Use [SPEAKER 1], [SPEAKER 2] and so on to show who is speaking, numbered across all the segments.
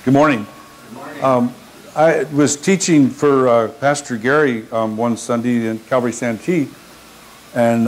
[SPEAKER 1] Good morning.
[SPEAKER 2] Good morning.
[SPEAKER 1] I was teaching for Pastor Gary one Sunday in Calvary Santee, and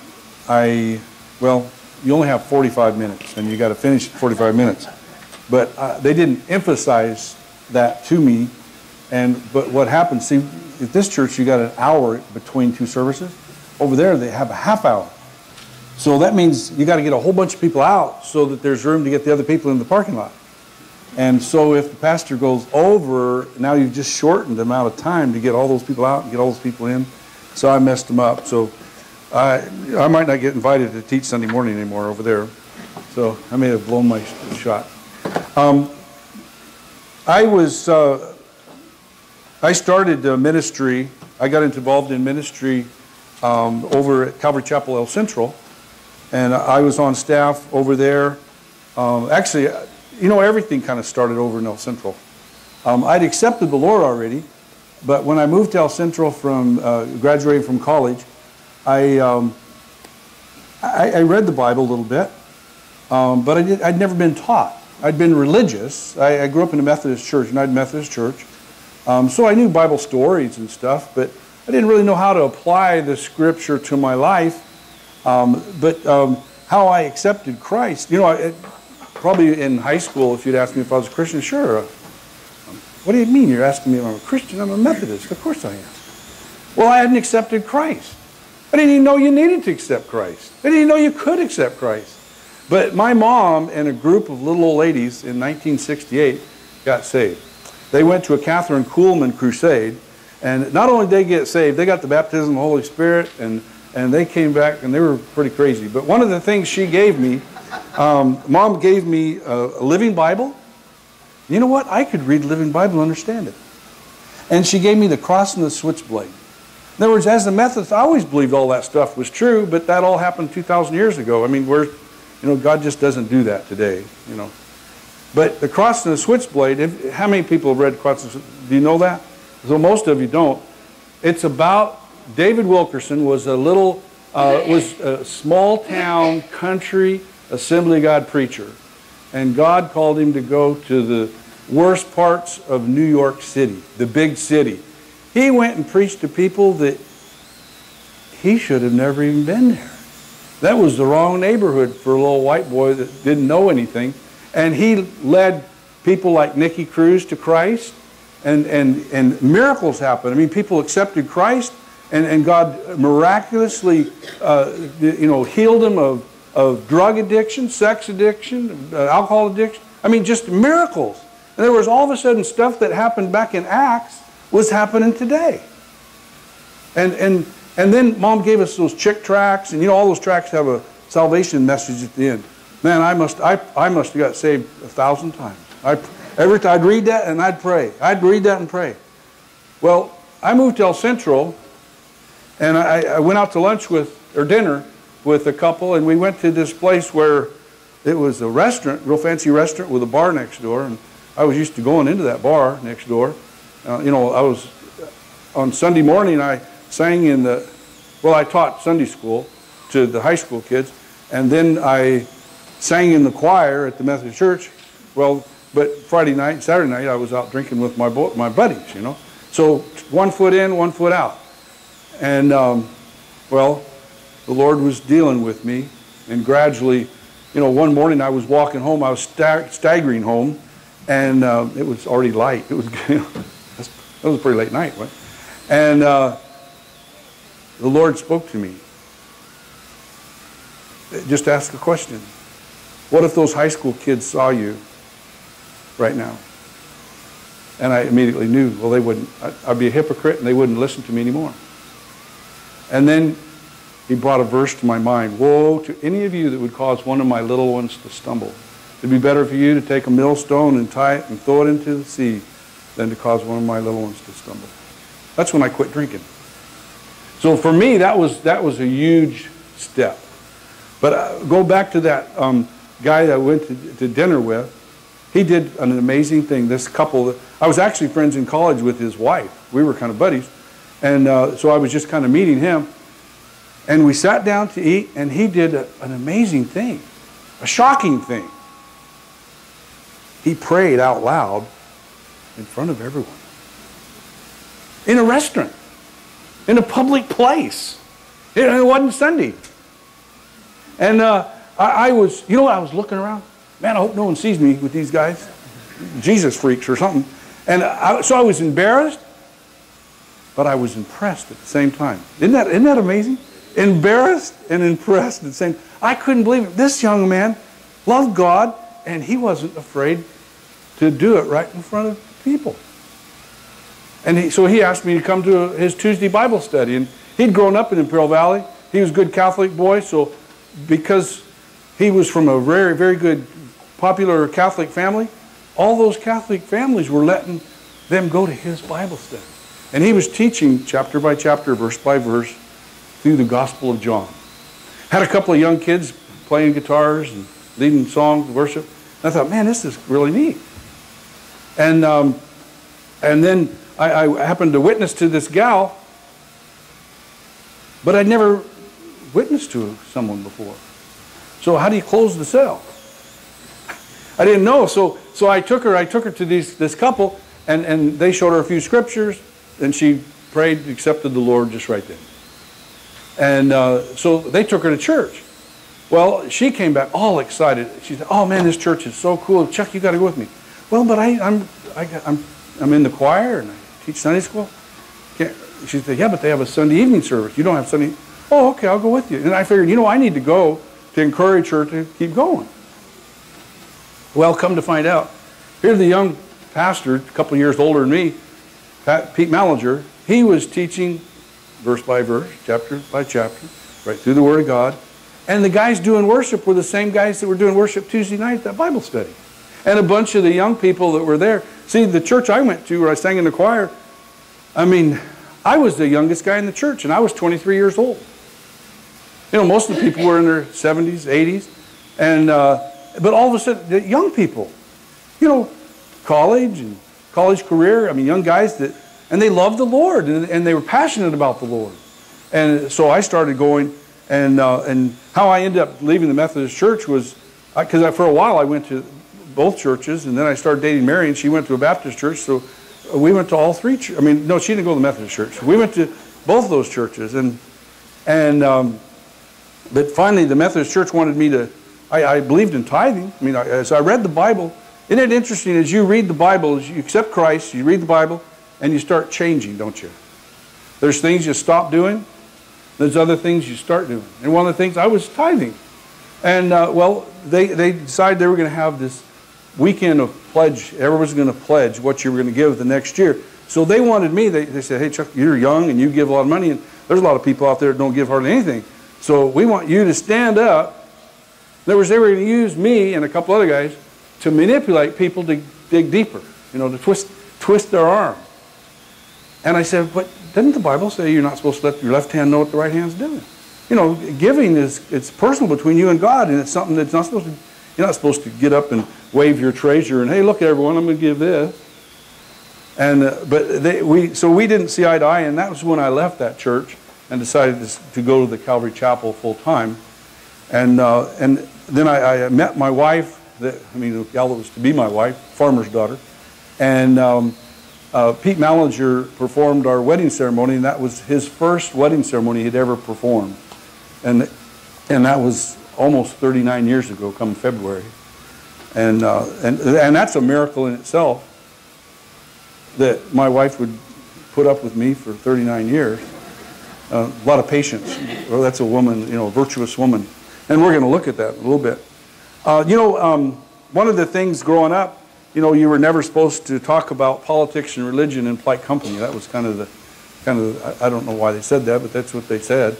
[SPEAKER 1] well, you only have 45 minutes, and you got to finish in 45 minutes. But they didn't emphasize that to me. But what happened? See, at this church you got an hour between two services. Over there they have a half hour. So that means you got to get a whole bunch of people out so that there's room to get the other people in the parking lot. And so if the pastor goes over, now you've just shortened the amount of time to get all those people out and get all those people in. So I messed them up. So I might not get invited to teach Sunday morning anymore over there. So I may have blown my shot. I started ministry. I got involved in ministry over at Calvary Chapel El Central. And I was on staff over there. Actually, you know, everything kind of started over in El Central. I'd accepted the Lord already, but when I moved to El Central from graduating from college, I read the Bible a little bit, but I'd never been taught. I'd been religious. I grew up in a Methodist church, United Methodist Church, so I knew Bible stories and stuff, but I didn't really know how to apply the Scripture to my life. But how I accepted Christ, you know, probably in high school, if you'd asked me if I was a Christian, sure. What do you mean you're asking me if I'm a Christian? I'm a Methodist. Of course I am. Well, I hadn't accepted Christ. I didn't even know you needed to accept Christ. I didn't even know you could accept Christ. But my mom and a group of little old ladies in 1968 got saved. They went to a Catherine Kuhlman crusade, and not only did they get saved, they got the baptism of the Holy Spirit, and they came back, and they were pretty crazy. But one of the things she gave me, Mom gave me a Living Bible. You know what? I could read the Living Bible and understand it. And she gave me the cross and the switchblade. In other words, as a Methodist, I always believed all that stuff was true, but that all happened 2,000 years ago. I mean, God just doesn't do that today, you know. But the cross and the switchblade, how many people have read Cross and Switchblade? Do you know that? So most of you don't. It's about David Wilkerson was a small town country Assembly of God preacher, and God called him to go to the worst parts of New York City, the big city. He went and preached to people that he should have never even been there. That was the wrong neighborhood for a little white boy that didn't know anything, and he led people like Nicky Cruz to Christ, and miracles happened. I mean, people accepted Christ. And God miraculously, healed them of drug addiction, sex addiction, alcohol addiction. I mean, just miracles. And there was all of a sudden stuff that happened back in Acts was happening today. And then Mom gave us those chick tracts, and you know all those tracts have a salvation message at the end. Man, I must have got saved 1,000 times. Every time I'd read that and I'd pray. I'd read that and pray. Well, I moved to El Central. And I went out to dinner with a couple, and we went to this place where it was a restaurant, real fancy restaurant with a bar next door, and I was used to going into that bar next door. I was, on Sunday morning, I sang I taught Sunday school to the high school kids, and then I sang in the choir at the Methodist Church. Well, but Friday night, Saturday night, I was out drinking with my buddies, you know. So 1 foot in, 1 foot out. And, the Lord was dealing with me, and gradually, one morning I was walking home, I was staggering home, and it was already light. It was, that was a pretty late night, right? And the Lord spoke to me. Just ask a question. What if those high school kids saw you right now? And I immediately knew, well, they wouldn't, I'd be a hypocrite, and they wouldn't listen to me anymore. And then he brought a verse to my mind. Woe to any of you that would cause one of my little ones to stumble. It'd be better for you to take a millstone and tie it and throw it into the sea than to cause one of my little ones to stumble. That's when I quit drinking. So for me, that was a huge step. But go back to that guy that I went to dinner with. He did an amazing thing. This couple, I was actually friends in college with his wife. We were kind of buddies. And so I was just kind of meeting him. And we sat down to eat, and he did an amazing thing, a shocking thing. he prayed out loud in front of everyone. In a restaurant. In a public place. It wasn't Sunday. And I was, you know, I was looking around. Man, I hope no one sees me with these guys. Jesus freaks or something. And so I was embarrassed, but I was impressed at the same time. Isn't that amazing? Embarrassed and impressed at the same time. I couldn't believe it. This young man loved God, and he wasn't afraid to do it right in front of people. And so he asked me to come to his Tuesday Bible study. And he'd grown up in Imperial Valley. He was a good Catholic boy, so because he was from a very, very good, popular Catholic family, all those Catholic families were letting them go to his Bible study. And he was teaching chapter by chapter, verse by verse, through the Gospel of John. Had a couple of young kids playing guitars and leading songs, worship. And I thought, man, this is really neat. And then I happened to witness to this gal, but I'd never witnessed to someone before. So how do you close the cell? I didn't know, so I took her to this couple, and they showed her a few scriptures, and she prayed, accepted the Lord just right then. And so they took her to church. Well, she came back all excited. She said, "Oh man, this church is so cool. Chuck, you got to go with me." Well, but I'm in the choir and I teach Sunday school. She said, "Yeah, but they have a Sunday evening service. You don't have Sunday." "Oh, okay, I'll go with you." And I figured, you know, I need to go to encourage her to keep going. Well, come to find out, here's the young pastor, a couple of years older than me, Pete Malinger. He was teaching verse by verse, chapter by chapter, right through the Word of God. And the guys doing worship were the same guys that were doing worship Tuesday night at that Bible study. And a bunch of the young people that were there. See, the church I went to where I sang in the choir, I mean, I was the youngest guy in the church, and I was 23 years old. You know, most of the people were in their 70s, 80s. And, but all of a sudden, the young people, you know, college and college career, I mean, young guys that, and they loved the Lord, and they were passionate about the Lord. And so I started going, and how I ended up leaving the Methodist church was, because for a while I went to both churches, and then I started dating Mary, and she went to a Baptist church, so we went to all three churches. I mean, no, she didn't go to the Methodist church. We went to both those churches, but finally the Methodist church wanted me to, I believed in tithing. I mean, as I read the Bible, isn't it interesting, as you read the Bible, as you accept Christ, you read the Bible, and you start changing, don't you? There's things you stop doing, there's other things you start doing. And one of the things, I was tithing. And, well, they decided they were going to have this weekend of pledge. Everyone's going to pledge what you were going to give the next year. So they wanted me, they said, "Hey, Chuck, you're young and you give a lot of money, and there's a lot of people out there that don't give hardly anything. So we want you to stand up." In other words, they were going to use me and a couple other guys to manipulate people to dig deeper, you know, to twist their arm. And I said, "But doesn't the Bible say you're not supposed to let your left hand know what the right hand's doing? You know, giving it's personal between you and God, and it's something that's not supposed to, you're not supposed to get up and wave your treasure and, hey, look everyone, I'm going to give this." And so we didn't see eye to eye, and that was when I left that church and decided to go to the Calvary Chapel full time. And then I met my wife, the gal that was to be my wife, farmer's daughter, and Pete Malinger performed our wedding ceremony, and that was his first wedding ceremony he'd ever performed. And that was almost 39 years ago, come February. And that's a miracle in itself, that my wife would put up with me for 39 years. A lot of patience. Well, that's a woman, you know, a virtuous woman. And we're going to look at that a little bit. One of the things growing up, you know, you were never supposed to talk about politics and religion in polite company. That was kind of I don't know why they said that, but that's what they said.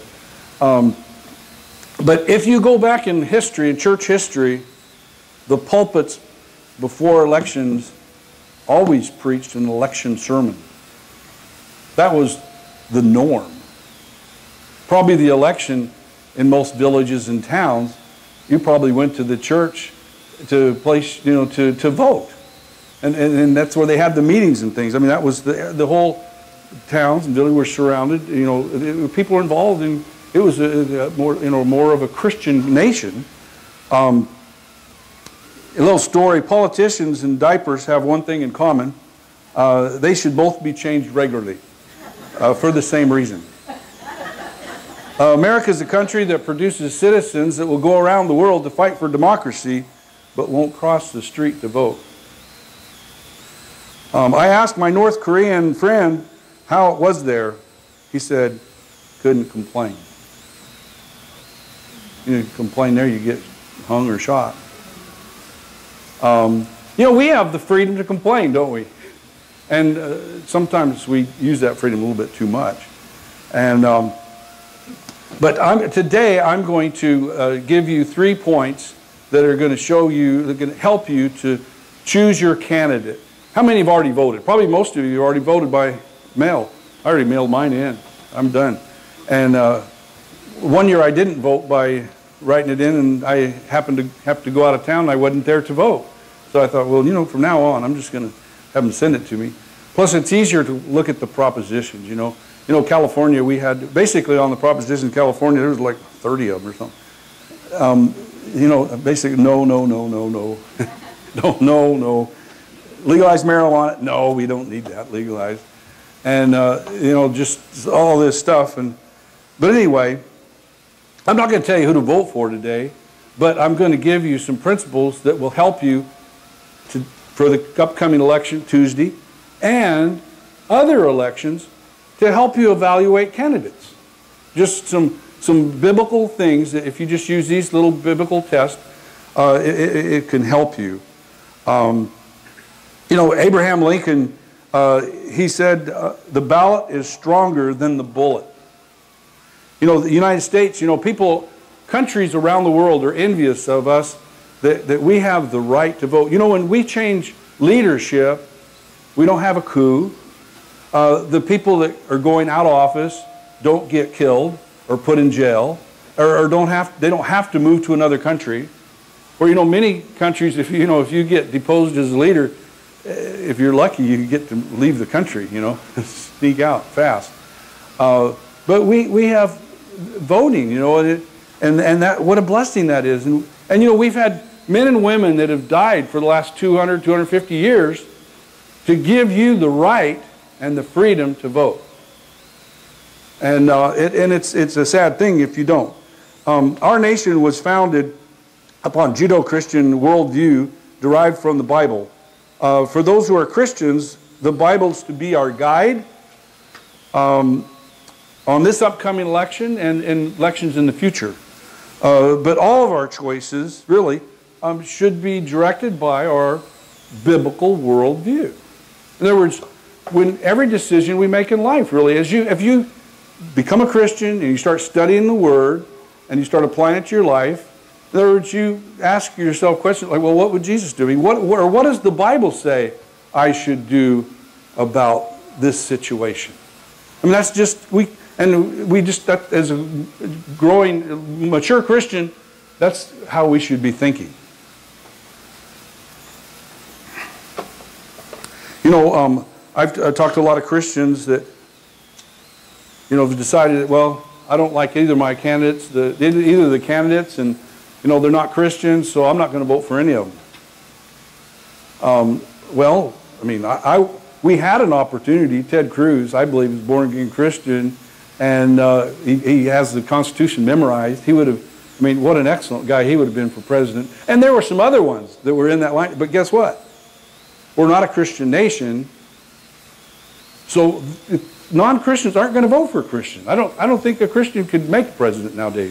[SPEAKER 1] But if you go back in history, in church history, the pulpits before elections always preached an election sermon. That was the norm. Probably the election in most villages and towns, you probably went to the church to place, you know, to vote. And that's where they had the meetings and things. I mean, that was the whole towns and villages were surrounded. You know, people were involved in. It was more of a Christian nation. A little story, politicians and diapers have one thing in common. They should both be changed regularly for the same reason. America is a country that produces citizens that will go around the world to fight for democracy, but won't cross the street to vote. I asked my North Korean friend how it was there. He said, couldn't complain. You complain there, you get hung or shot. You know, we have the freedom to complain, don't we? And sometimes we use that freedom a little bit too much. And but today I'm going to give you 3 points that are going to show you, that are going to help you to choose your candidate. How many have already voted? Probably most of you already voted by mail. I already mailed mine in. I'm done. And one year I didn't vote by writing it in, and I happened to have to go out of town, and I wasn't there to vote. So I thought, well, you know, from now on, I'm just going to have them send it to me. Plus, it's easier to look at the propositions, you know. You know, California, we had, basically on the proposition in California, there was like 30 of them or something. You know, basically, no, no, no, no, no. No, no, no. Legalize marijuana? No, we don't need that legalized. And, you know, just all this stuff. But anyway, I'm not going to tell you who to vote for today, but I'm going to give you some principles that will help you for the upcoming election Tuesday and other elections to help you evaluate candidates. Just some biblical things that if you just use these little biblical tests, it can help you. You know, Abraham Lincoln, he said, the ballot is stronger than the bullet. You know, the United States, you know, countries around the world are envious of us that we have the right to vote. You know, when we change leadership, we don't have a coup. The people that are going out of office don't get killed or put in jail, or they don't have to move to another country. Or, you know, many countries, if you get deposed as a leader, if you're lucky, you get to leave the country, you know, sneak out fast. But we have voting, you know, and that, what a blessing that is. And you know, we've had men and women that have died for the last 200, 250 years to give you the right and the freedom to vote. And it's a sad thing if you don't. Our nation was founded upon Judeo-Christian worldview derived from the Bible. For those who are Christians, the Bible's to be our guide on this upcoming election and elections in the future. But all of our choices, really, should be directed by our biblical worldview. In other words, when every decision we make in life, really, if you become a Christian and you start studying the Word and you start applying it to your life, in other words, you ask yourself questions like, well, what would Jesus do? What does the Bible say I should do about this situation? I mean, that's just, that as a growing, mature Christian, that's how we should be thinking. You know, I've talked to a lot of Christians that, you know, have decided that, well, I don't like either of my candidates, either of the candidates, and, you know, they're not Christians, so I'm not going to vote for any of them. Well, I mean, we had an opportunity. Ted Cruz, I believe, is a born-again Christian, and he has the Constitution memorized. He would have, I mean, what an excellent guy he would have been for president. And there were some other ones that were in that line, but guess what? We're not a Christian nation, so non-Christians aren't going to vote for a Christian. I don't think a Christian could make president nowadays.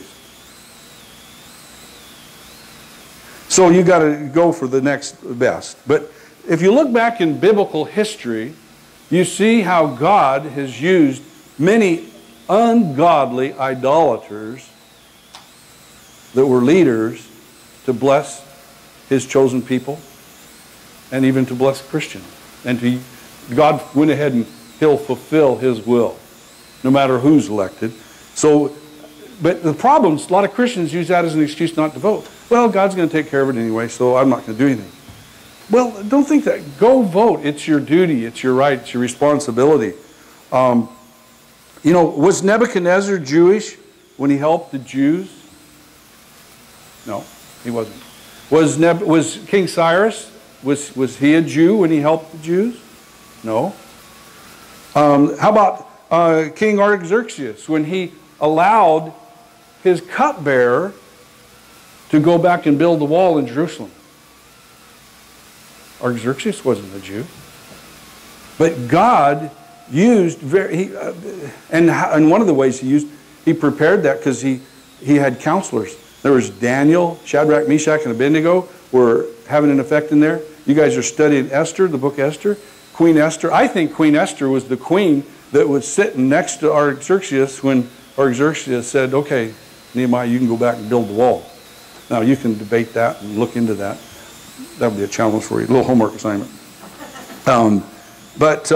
[SPEAKER 1] So you got to go for the next best. But if you look back in biblical history, you see how God has used many ungodly idolaters that were leaders to bless His chosen people and even to bless Christians. And God went ahead and He'll fulfill His will, no matter who's elected. So, but the problem is a lot of Christians use that as an excuse not to vote. Well, God's going to take care of it anyway, so I'm not going to do anything. Well, don't think that. Go vote. It's your duty. It's your right. It's your responsibility. You know, was Nebuchadnezzar Jewish when he helped the Jews? No, he wasn't. Was King Cyrus, was he a Jew when he helped the Jews? No. How about King Artaxerxes when he allowed his cupbearer to go back and build the wall in Jerusalem? Artaxerxes wasn't a Jew. But God used, and one of the ways he prepared that because he had counselors. There was Daniel, Shadrach, Meshach, and Abednego were having an effect in there. You guys are studying Esther, the book Esther. Queen Esther. I think Queen Esther was the queen that was sitting next to Artaxerxes when Artaxerxes said, okay, Nehemiah, you can go back and build the wall. Now, you can debate that and look into that. That would be a challenge for you, a little homework assignment. But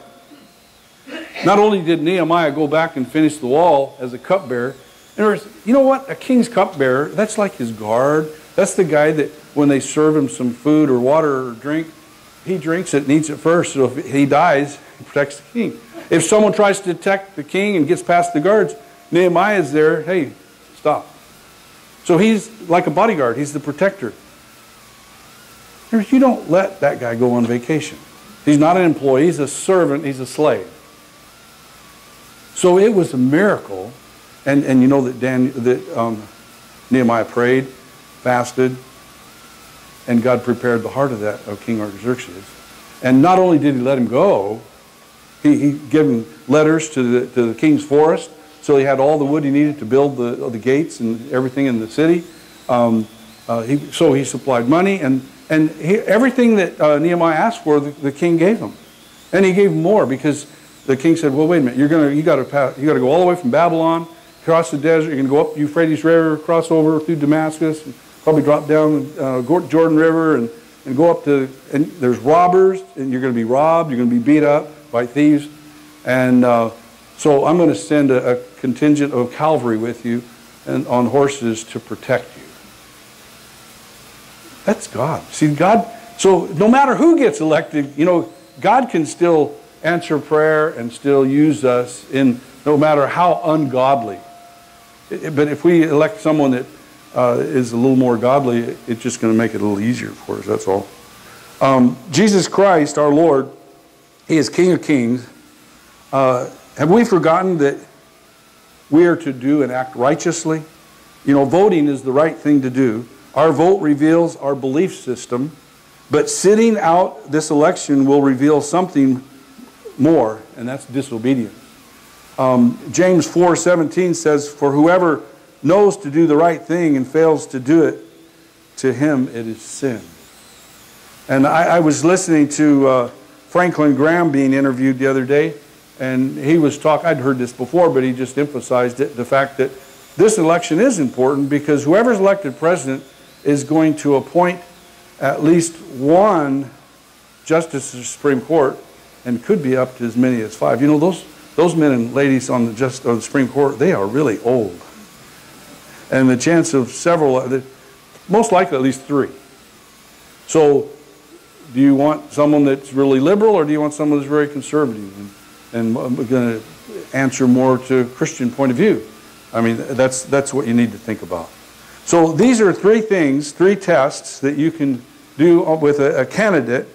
[SPEAKER 1] not only did Nehemiah go back and finish the wall as a cupbearer, you know what? A king's cupbearer, that's like his guard. That's the guy that when they serve him some food or water or drink, he drinks it and eats it first. So if he dies, he protects the king. If someone tries to attack the king and gets past the guards, Nehemiah is there, hey, stop. So he's like a bodyguard. He's the protector. You don't let that guy go on vacation. He's not an employee. He's a servant. He's a slave. So it was a miracle. And you know that Nehemiah prayed, fasted, and God prepared the heart of King Artaxerxes. And not only did he let him go, he gave him letters to the king's forest, so he had all the wood he needed to build the gates and everything in the city. So he supplied money, and everything that Nehemiah asked for, the king gave him. And he gave him more because the king said, well, wait a minute, you got to go all the way from Babylon, cross the desert, you're going to go up the Euphrates River, cross over through Damascus, and probably drop down Jordan River and go up to, and there's robbers, and you're going to be robbed, you're going to be beat up by thieves. And so I'm going to send a contingent of Calvary with you and on horses to protect you. That's God. See, God, so no matter who gets elected, you know, God can still answer prayer and still use us in no matter how ungodly. But if we elect someone that is a little more godly, it's just going to make it a little easier for us, that's all. Jesus Christ, our Lord, He is King of Kings. Have we forgotten that we are to do and act righteously? You know, voting is the right thing to do. Our vote reveals our belief system, but sitting out this election will reveal something more, and that's disobedience. James 4:17 says, for whoever knows to do the right thing and fails to do it, to him it is sin. And I was listening to Franklin Graham being interviewed the other day, and he was talking, I'd heard this before, but he just emphasized it, the fact that this election is important because whoever's elected president is going to appoint at least one justice of the Supreme Court, and could be up to as many as 5. You know, those men and ladies on the Supreme Court, they are really old. And the chance of several, most likely at least 3. So do you want someone that's really liberal, or do you want someone that's very conservative and going to answer more to a Christian point of view? I mean, that's what you need to think about. So these are 3 things, 3 tests that you can do with a candidate.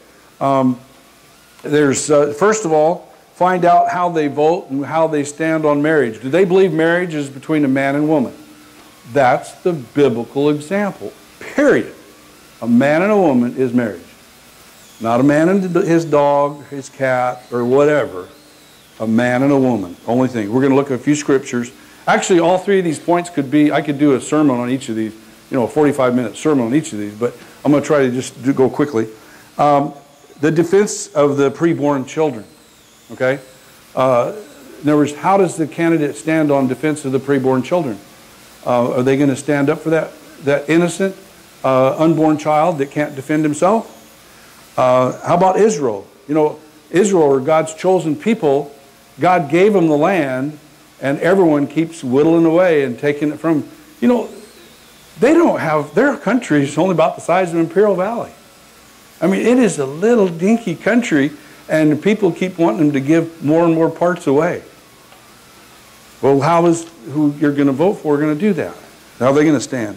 [SPEAKER 1] There's, first of all, find out how they vote and how they stand on marriage. Do they believe marriage is between a man and woman? That's the biblical example, period. A man and a woman is marriage. Not a man and his dog, his cat, or whatever. A man and a woman, only thing. We're going to look at a few scriptures. Actually, all 3 of these points could be, I could do a sermon on each of these, you know, a 45-minute sermon on each of these, but I'm going to try to just go quickly. The defense of the preborn children, okay? In other words, how does the candidate stand on defense of the preborn children? Are they going to stand up for that innocent, unborn child that can't defend himself? How about Israel? You know, Israel are God's chosen people. God gave them the land, and everyone keeps whittling away and taking it from, you know, they don't have, their country is only about the size of Imperial Valley. I mean, it is a little dinky country, and people keep wanting them to give more and more parts away. Well, how is who you're going to vote for going to do that? How are they going to stand?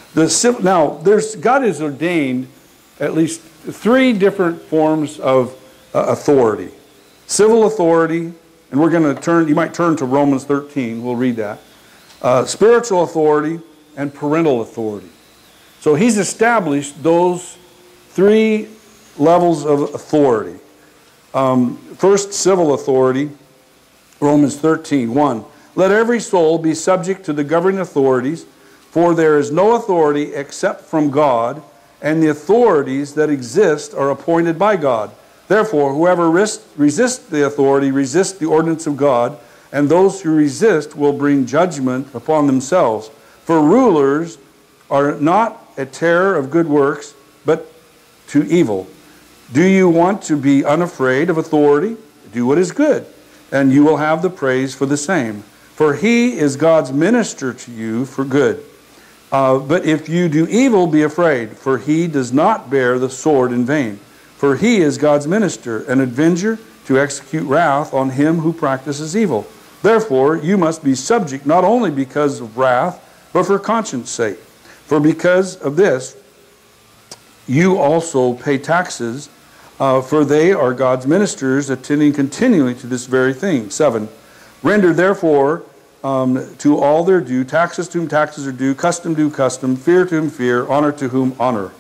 [SPEAKER 1] Now, God has ordained at least 3 different forms of authority. Civil authority, and we're going to turn, you might turn to Romans 13, we'll read that. Spiritual authority and parental authority. So he's established those 3 levels of authority. First, civil authority, Romans 13:1. Let every soul be subject to the governing authorities, for there is no authority except from God, and the authorities that exist are appointed by God. Therefore, whoever resists the authority resists the ordinance of God, and those who resist will bring judgment upon themselves. For rulers are not a terror of good works, but to evil. Do you want to be unafraid of authority? Do what is good, and you will have the praise for the same. For he is God's minister to you for good. But if you do evil, be afraid, for he does not bear the sword in vain. For he is God's minister, an avenger to execute wrath on him who practices evil. Therefore, you must be subject not only because of wrath, but for conscience sake. For because of this, you also pay taxes, for they are God's ministers, attending continually to this very thing. 7. Render therefore to all their due, taxes to whom taxes are due, custom to custom, fear to whom fear, honor to whom honor.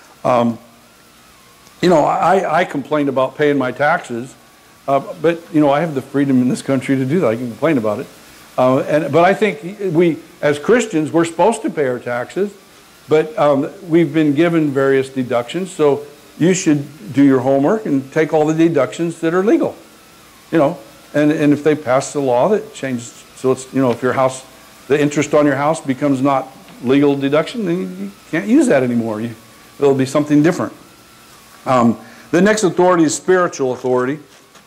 [SPEAKER 1] You know, I complain about paying my taxes, but you know, I have the freedom in this country to do that. I can complain about it. But I think we, as Christians, we're supposed to pay our taxes, but we've been given various deductions, so you should do your homework and take all the deductions that are legal. You know, and if they pass the law that changes, so it's, you know, if your house, the interest on your house becomes not legal deduction, then you can't use that anymore. It'll be something different. The next authority is spiritual authority.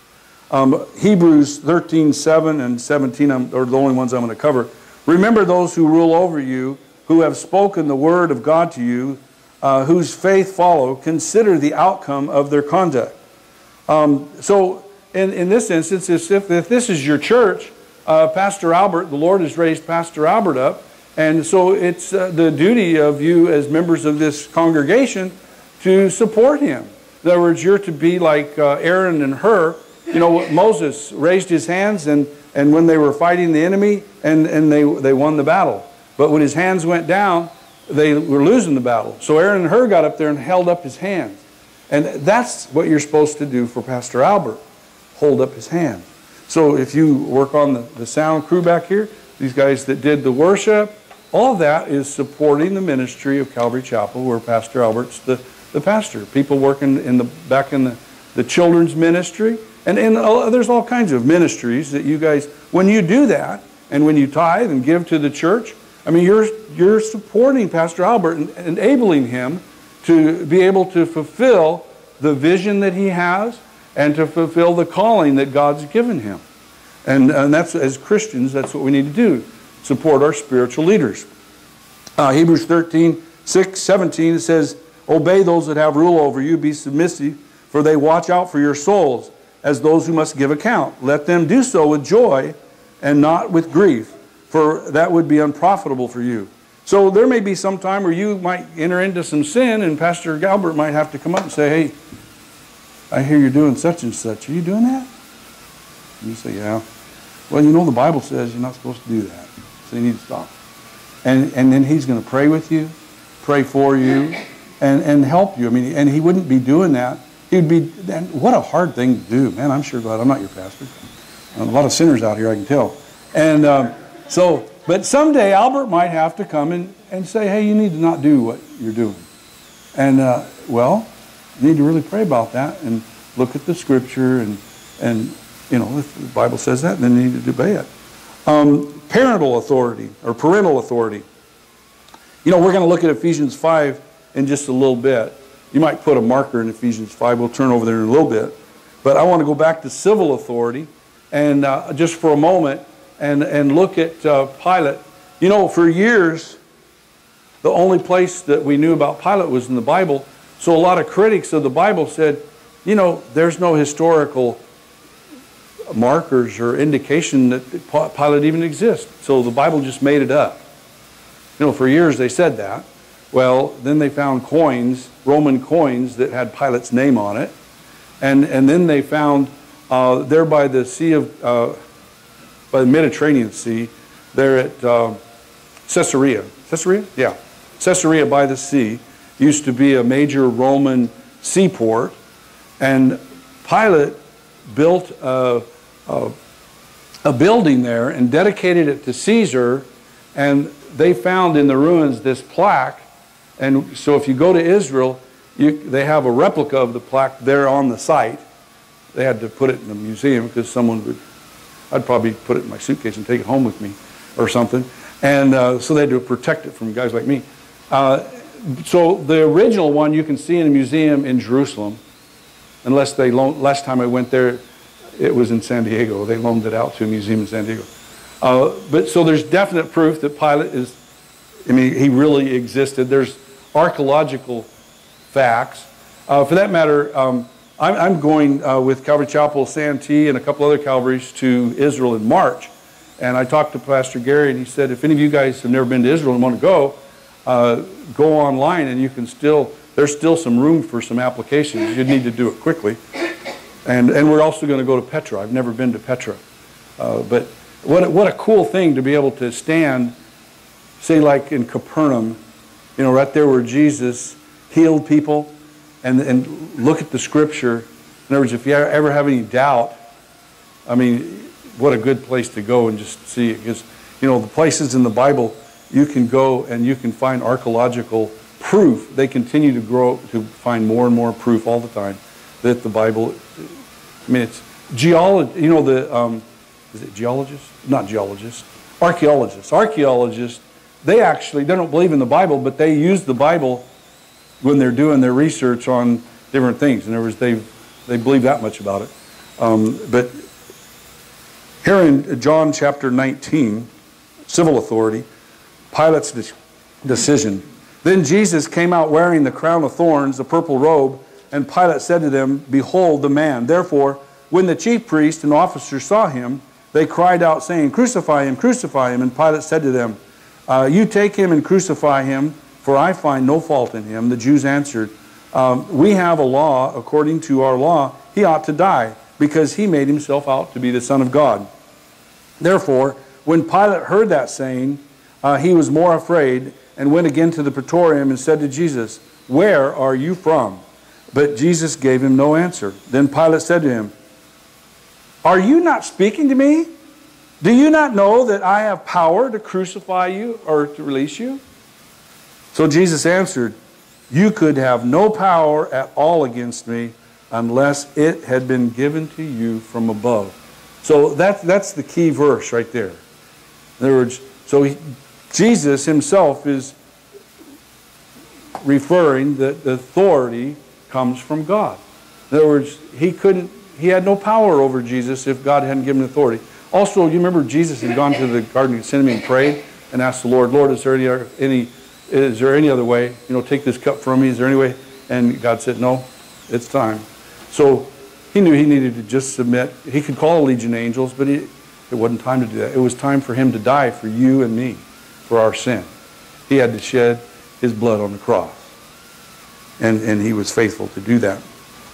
[SPEAKER 1] Hebrews 13:7 and 17 are the only ones I'm going to cover. Remember those who rule over you, who have spoken the word of God to you, whose faith follow. Consider the outcome of their conduct. So in this instance, if this is your church, Pastor Albert, the Lord has raised Pastor Albert up, and so it's the duty of you as members of this congregation to support him. In other words, you're to be like Aaron and Hur. You know, Moses raised his hands, and when they were fighting the enemy, and they won the battle. But when his hands went down, they were losing the battle. So Aaron and Hur got up there and held up his hands. And that's what you're supposed to do for Pastor Albert. Hold up his hand. So if you work on the sound crew back here, these guys that did the worship, all of that is supporting the ministry of Calvary Chapel, where Pastor Albert's the pastor. People working back in the children's ministry. And there's all kinds of ministries that you guys, when you do that, and when you tithe and give to the church, I mean, you're supporting Pastor Albert and enabling him to be able to fulfill the vision that he has and to fulfill the calling that God's given him. And that's, as Christians, that's what we need to do, support our spiritual leaders. Hebrews 13:6-17, it says, obey those that have rule over you, be submissive, for they watch out for your souls, as those who must give account. Let them do so with joy and not with grief, for that would be unprofitable for you. So there may be some time where you might enter into some sin, and Pastor Albert might have to come up and say, hey, I hear you're doing such and such. Are you doing that? And you say, yeah. Well, you know the Bible says you're not supposed to do that, so you need to stop. And then he's going to pray with you, pray for you, and help you. I mean, and he wouldn't be doing that. He'd be, what a hard thing to do. Man, I'm sure glad I'm not your pastor. A lot of sinners out here, I can tell. And but someday Albert might have to come and say, hey, you need to not do what you're doing. And, well, you need to really pray about that and look at the scripture and you know, if the Bible says that, then you need to obey it. Parental authority or parental authority. You know, we're going to look at Ephesians 5 in just a little bit. You might put a marker in Ephesians 5. We'll turn over there in a little bit. But I want to go back to civil authority and just for a moment and look at Pilate. You know, for years, the only place that we knew about Pilate was in the Bible. So a lot of critics of the Bible said, you know, there's no historical markers or indication that Pilate even exists. So the Bible just made it up. You know, for years they said that. Well, then they found coins, Roman coins, that had Pilate's name on it. And then they found there by the Sea of, by the Mediterranean Sea, there at Caesarea. Caesarea? Yeah. Caesarea by the sea used to be a major Roman seaport. And Pilate built a building there and dedicated it to Caesar. And they found in the ruins this plaque. And so if you go to Israel, they have a replica of the plaque there on the site. They had to put it in a museum because someone would, I'd probably put it in my suitcase and take it home with me or something. And so they had to protect it from guys like me. So the original one you can see in a museum in Jerusalem, unless they loaned, last time I went there, it was in San Diego. They loaned it out to a museum in San Diego. But so there's definite proof that Pilate is, I mean, he really existed. There's archaeological facts. For that matter, I'm going with Calvary Chapel, Santee, and a couple other Calvaries to Israel in March. And I talked to Pastor Gary, and he said, if any of you guys have never been to Israel and want to go online, and you can still, there's still some room for some applications. You need to do it quickly. And we're also going to go to Petra. I've never been to Petra. But what a cool thing to be able to stand, say like in Capernaum, you know, right there where Jesus healed people, and look at the scripture. In other words, if you ever have any doubt, I mean, what a good place to go and just see it. Because, you know, the places in the Bible, you can go and you can find archaeological proof. They continue to grow, to find more and more proof all the time that the Bible, I mean, it's geology, you know, the, is it geologists? Not geologists. Archaeologists. Archaeologists, they don't believe in the Bible, but they use the Bible when they're doing their research on different things. In other words, they believe that much about it. But here in John chapter 19, civil authority, Pilate's decision. Then Jesus came out wearing the crown of thorns, the purple robe, and Pilate said to them, behold the man. Therefore, when the chief priests and officers saw him, they cried out, saying, crucify him, crucify him. And Pilate said to them, you take him and crucify him, for I find no fault in him. The Jews answered, we have a law, according to our law, he ought to die, because he made himself out to be the Son of God. Therefore, when Pilate heard that saying, he was more afraid, and went again to the praetorium and said to Jesus, where are you from? But Jesus gave him no answer. Then Pilate said to him, are you not speaking to me? Do you not know that I have power to crucify you or to release you? So Jesus answered, you could have no power at all against me unless it had been given to you from above. So that's the key verse right there. In other words, Jesus himself is referring that the authority comes from God. In other words, he had no power over Jesus if God hadn't given authority. Also, you remember Jesus had gone to the Garden of Gethsemane and prayed and asked the Lord, Lord, is there any other way? You know, take this cup from me. Is there any way? And God said, no, it's time. So he knew he needed to just submit. He could call a legion of angels, but it wasn't time to do that. It was time for him to die for you and me, for our sin. He had to shed his blood on the cross. And he was faithful to do that.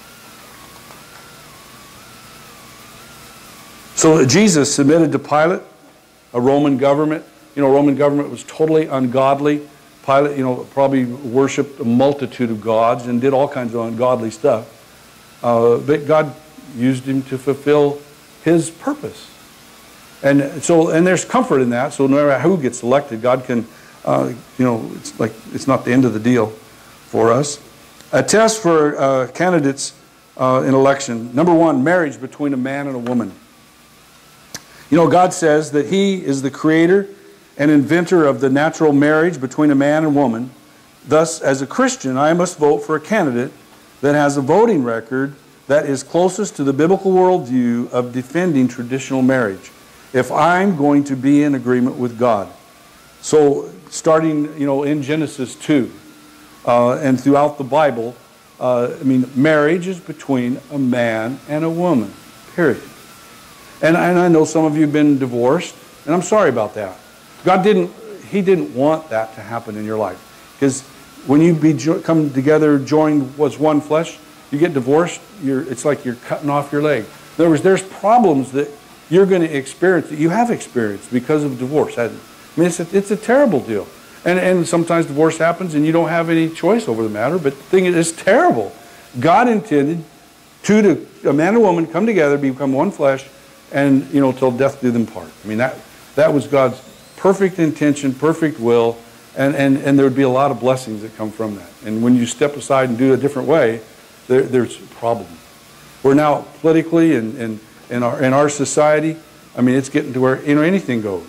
[SPEAKER 1] So Jesus submitted to Pilate, a Roman government. You know, Roman government was totally ungodly. Pilate, you know, probably worshipped a multitude of gods and did all kinds of ungodly stuff. But God used him to fulfill his purpose. And there's comfort in that. So no matter who gets elected, God can, you know, it's not the end of the deal for us. A test for candidates in election. Number one, marriage between a man and a woman. You know, God says that he is the creator and inventor of the natural marriage between a man and woman. Thus, as a Christian, I must vote for a candidate that has a voting record that is closest to the biblical worldview of defending traditional marriage, if I'm going to be in agreement with God. So, starting, you know, in Genesis 2 and throughout the Bible, I mean, marriage is between a man and a woman, period. And I know some of you have been divorced, and I'm sorry about that. He didn't want that to happen in your life. Because when you come together, joined was one flesh, you get divorced, it's like you're cutting off your leg. In other words, there's problems that you're going to experience, that you have experienced because of divorce. I mean, it's a terrible deal. And sometimes divorce happens and you don't have any choice over the matter, but the thing is, it's terrible. God intended a man and woman come together, become one flesh, and, till death do them part. I mean, that was God's perfect intention, perfect will, and there would be a lot of blessings that come from that. And when you step aside and do it a different way, there's a problem. We're now politically and in our society, I mean, it's getting to where, anything goes.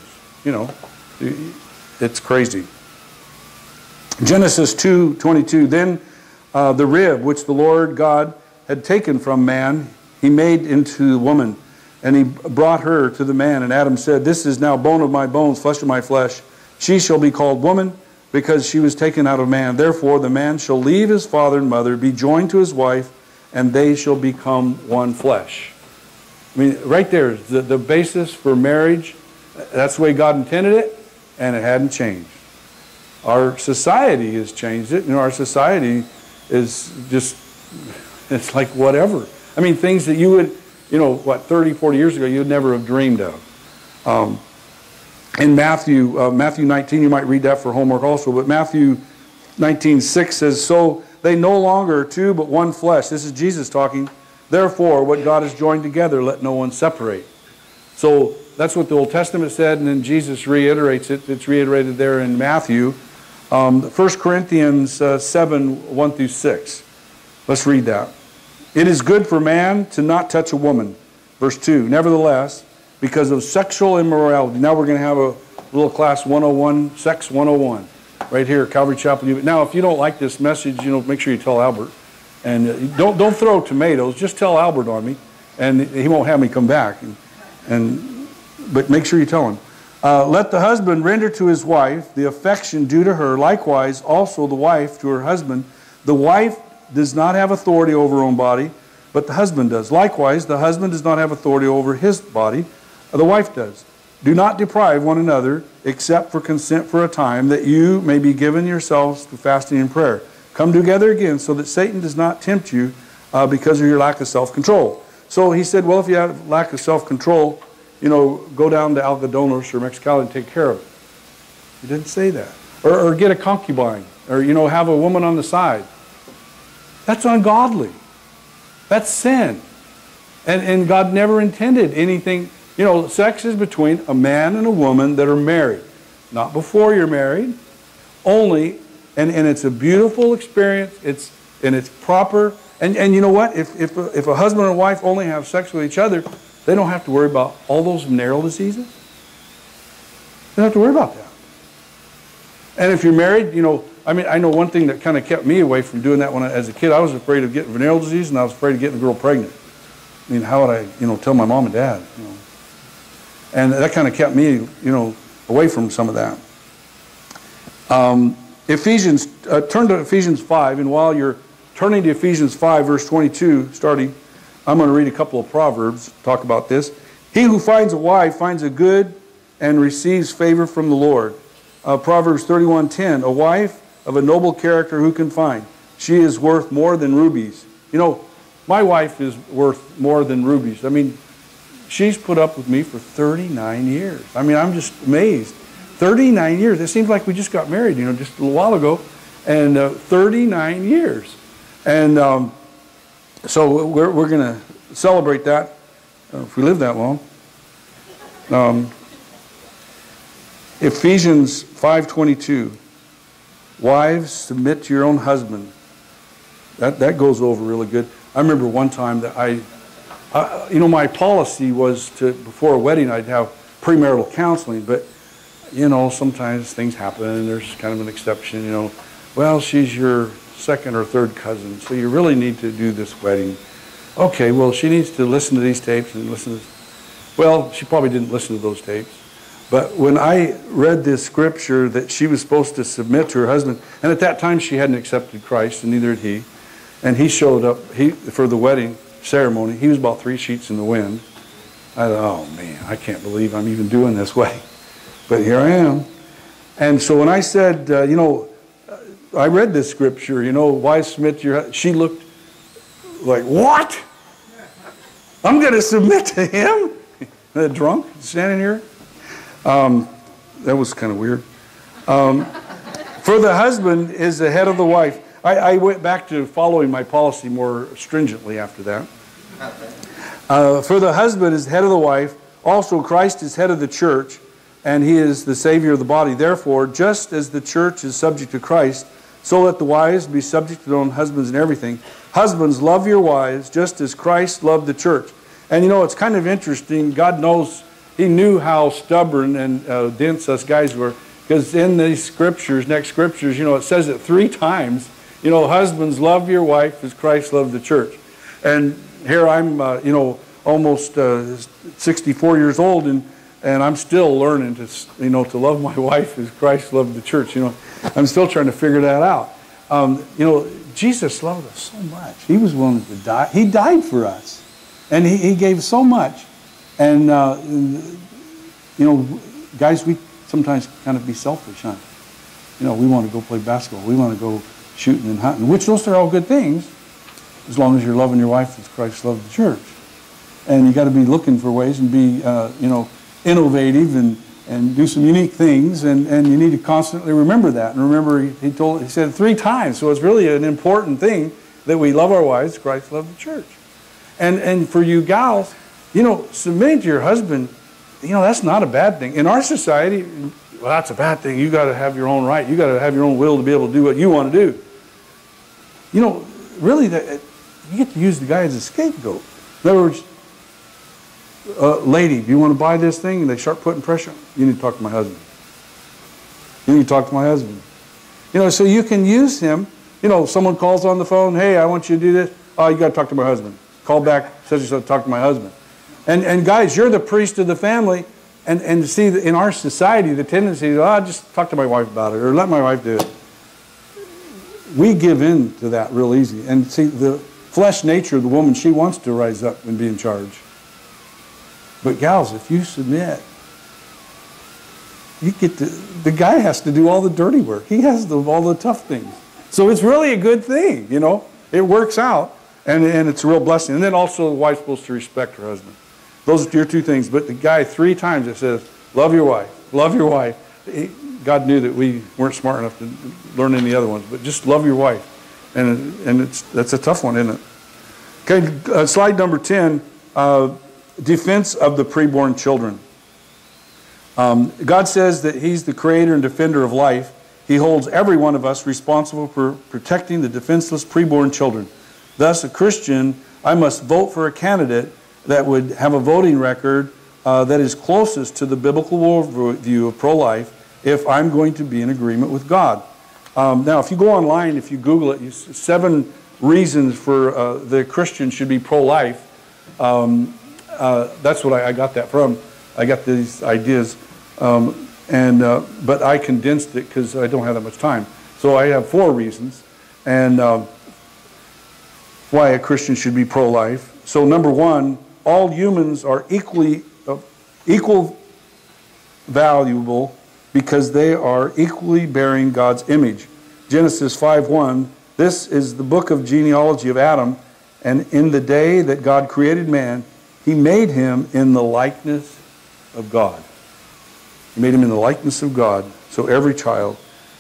[SPEAKER 1] It's crazy. Genesis 2:22, then the rib which the Lord God had taken from man, he made into woman, and he brought her to the man. And Adam said, this is now bone of my bones, flesh of my flesh. She shall be called woman, because she was taken out of man. Therefore the man shall leave his father and mother, be joined to his wife, and they shall become one flesh. I mean, right there is the basis for marriage. That's the way God intended it, and it hadn't changed. Our society has changed it. Our society is just, it's like whatever. I mean, things that you would, 30, 40 years ago, you would never have dreamed of. In Matthew 19, you might read that for homework also, but Matthew 19:6 says, so they no longer are two but one flesh. This is Jesus talking. Therefore, what God has joined together, let no one separate. So that's what the Old Testament said, and then Jesus reiterates it. It's reiterated there in Matthew. 1 Corinthians 7, 1 through 6. Let's read that. It is good for man to not touch a woman. Verse 2, nevertheless, because of sexual immorality. Now we're going to have a little class 101, Sex 101, right here at Calvary Chapel. Now, if you don't like this message, make sure you tell Albert. And don't throw tomatoes. Just tell Albert on me, and he won't have me come back. But make sure you tell him. Let the husband render to his wife the affection due to her. Likewise, also the wife to her husband. The wife does not have authority over her own body, but the husband does. Likewise, the husband does not have authority over his body. The wife does. Do not deprive one another, except for consent for a time, that you may be given yourselves to fasting and prayer. Come together again, so that Satan does not tempt you because of your lack of self-control. So he said, well, if you have lack of self-control, go down to Algodones or Mexicali and take care of it. He didn't say that. Or get a concubine, or have a woman on the side. That's ungodly. That's sin. And God never intended anything. Sex is between a man and a woman that are married. Not before you're married. Only, and it's a beautiful experience. It's proper. And you know what? If a husband and wife only have sex with each other, they don't have to worry about all those venereal diseases. They don't have to worry about that. And if you're married, I know one thing that kind of kept me away from doing that as a kid. I was afraid of getting venereal disease, and I was afraid of getting a girl pregnant. I mean, how would I, tell my mom and dad? And that kind of kept me, away from some of that. Turn to Ephesians 5, and while you're turning to Ephesians 5, verse 22, starting, I'm going to read a couple of Proverbs, talk about this. He who finds a wife finds a good and receives favor from the Lord. Proverbs 31:10, a wife of a noble character who can find? She is worth more than rubies. My wife is worth more than rubies. I mean, she's put up with me for 39 years. I mean, I'm just amazed. 39 years. It seems like we just got married, just a little while ago. And 39 years. And so we're going to celebrate that if we live that long. Ephesians 5:22. Wives, submit to your own husband. That goes over really good. I remember one time that my policy was before a wedding, I'd have premarital counseling, but, sometimes things happen and there's kind of an exception, Well, she's your second or third cousin, so you really need to do this wedding. Okay, well, she needs to listen to these tapes and listen to this. Well, she probably didn't listen to those tapes. But when I read this scripture that she was supposed to submit to her husband, and at that time she hadn't accepted Christ, and neither had he, and he showed up for the wedding ceremony. He was about 3 sheets in the wind. I thought, oh man, I can't believe I'm even doing this way. But here I am. And so when I said, I read this scripture, you know, wives submit to your, she looked like, what? I'm going to submit to him? That drunk standing here? That was kind of weird. For the husband is the head of the wife. I went back to following my policy more stringently after that. For the husband is the head of the wife. Also Christ is head of the church, and he is the Savior of the body. Therefore, just as the church is subject to Christ, so let the wives be subject to their own husbands in everything. Husbands, love your wives, just as Christ loved the church. And you know, it's kind of interesting. God knows, he knew how stubborn and dense us guys were. Because in these scriptures, next scriptures, you know, it says it 3 times. You know, husbands, love your wife as Christ loved the church. And here I'm, you know, almost 64 years old, and I'm still learning to, you know, to love my wife as Christ loved the church. You know, I'm still trying to figure that out. You know, Jesus loved us so much. He was willing to die. He died for us. And he gave so much. And, you know, guys, we sometimes kind of be selfish, huh? You know, we want to go play basketball. We want to go shooting and hunting, which those are all good things, as long as you're loving your wife as Christ loved the church. And you got to be looking for ways and be, you know, innovative and do some unique things, and you need to constantly remember that. And remember, he said it 3 times, so it's really an important thing that we love our wives as Christ loved the church. And for you gals, you know, submitting to your husband, you know, that's not a bad thing. In our society, well, that's a bad thing. You got to have your own right. You got to have your own will to be able to do what you want to do. You know, really, you get to use the guy as a scapegoat. In other words, lady, do you want to buy this thing? And they start putting pressure on you. You need to talk to my husband. You need to talk to my husband. You know, so you can use him. You know, someone calls on the phone, hey, I want you to do this. Oh, you got to talk to my husband. Call back, says you should talk to my husband. And guys, you're the priest of the family. And see, in our society, the tendency is, oh, just talk to my wife about it, or let my wife do it. We give in to that real easy. And see, the flesh nature of the woman, she wants to rise up and be in charge. But gals, if you submit, you get to, the guy has to do all the dirty work. He has all the tough things. So it's really a good thing, you know. It works out, and it's a real blessing. And then also the wife's supposed to respect her husband. Those are your 2 things. But the guy 3 times it says, love your wife, love your wife. God knew that we weren't smart enough to learn any other ones, but just love your wife. And that's a tough one, isn't it? Okay, slide number 10, defense of the preborn children. God says that he's the creator and defender of life. He holds every one of us responsible for protecting the defenseless preborn children. Thus, a Christian, I must vote for a candidate that would have a voting record that is closest to the biblical worldview of pro-life if I'm going to be in agreement with God. Now, if you go online, if you Google it, 7 reasons for the Christian should be pro-life. That's what I got that from. I got these ideas, but I condensed it because I don't have that much time. So I have 4 reasons, and why a Christian should be pro-life. So number 1, all humans are equal valuable because they are equally bearing God's image. Genesis 5:1, this is the book of genealogy of Adam, and in the day that God created man, he made him in the likeness of God. He made him in the likeness of God. So every child,